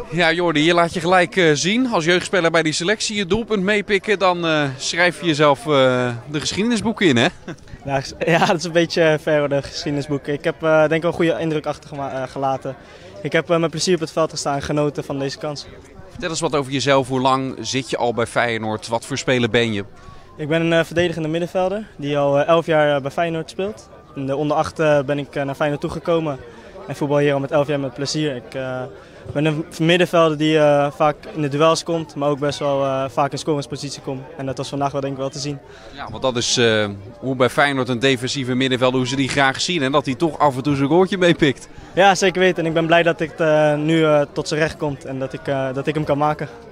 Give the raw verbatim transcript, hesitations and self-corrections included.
Ja, Jordi, je laat je gelijk uh, zien als jeugdspeler bij die selectie. Je doelpunt meepikken, dan uh, schrijf je jezelf uh, de geschiedenisboeken in, hè? Ja, ja, dat is een beetje ver, de geschiedenisboeken. Ik heb uh, denk ik wel een goede indruk achtergelaten. Ik heb uh, met plezier op het veld gestaan en genoten van deze kans. Vertel eens wat over jezelf. Hoe lang zit je al bij Feyenoord? Wat voor speler ben je? Ik ben een uh, verdedigende middenvelder die al uh, elf jaar uh, bij Feyenoord speelt. In de onder acht uh, ben ik uh, naar Feyenoord toegekomen en voetbal hier al met elf jaar met plezier. Ik uh, ben een middenvelder die uh, vaak in de duels komt, maar ook best wel uh, vaak in scoringspositie komt. En dat was vandaag wel denk ik wel te zien. Ja, want dat is uh, hoe bij Feyenoord een defensieve middenvelder, hoe ze die graag zien en dat hij toch af en toe zijn goaltje meepikt. Ja, zeker weten. En ik ben blij dat het uh, nu uh, tot zijn recht komt en dat ik, uh, dat ik hem kan maken.